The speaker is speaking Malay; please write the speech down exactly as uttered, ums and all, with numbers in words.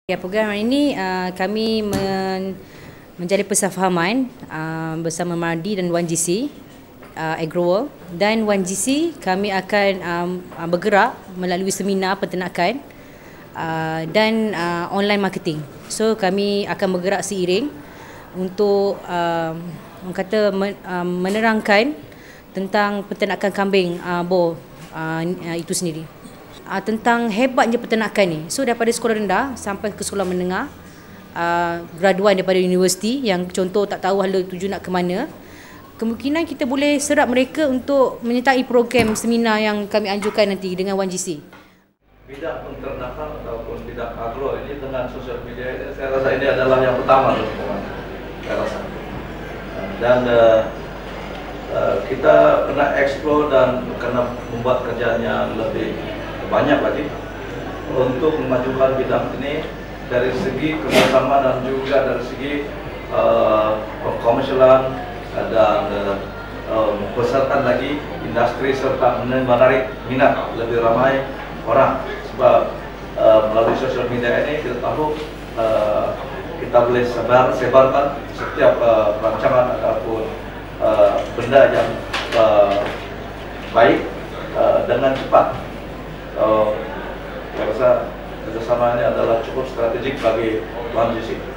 Ya, program ini uh, kami men, menjadi persefahaman uh, bersama Mardi dan One G C uh, Agroworld, dan One G C kami akan um, bergerak melalui seminar peternakan uh, dan uh, online marketing. So kami akan bergerak seiring untuk uh, kata men, uh, menerangkan tentang peternakan kambing uh, bor uh, itu sendiri. Uh, tentang hebatnya peternakan ni. So daripada sekolah rendah sampai ke sekolah menengah, uh, graduan daripada universiti yang contoh tak tahu hala tuju nak ke mana, kemungkinan kita boleh serap mereka untuk menyertai program seminar yang kami anjurkan nanti dengan One G C. Bidang peternakan ataupun bidang agro ini dengan sosial media ini, saya rasa ini adalah yang pertama, saya rasa. Dan uh, uh, kita kena eksplor dan kena membuat kerjaan yang lebih banyak lagi untuk memajukan bidang ini dari segi kerjasama dan juga dari segi uh, komersialan dan uh, mempesertakan lagi industri serta menarik minat lebih ramai orang, sebab uh, melalui sosial media ini kita tahu uh, kita boleh sebar sebarkan setiap uh, rancangan ataupun uh, benda yang uh, baik uh, dengan cepat. Uh, saya rasa kerjasama ini adalah cukup strategik bagi One G C.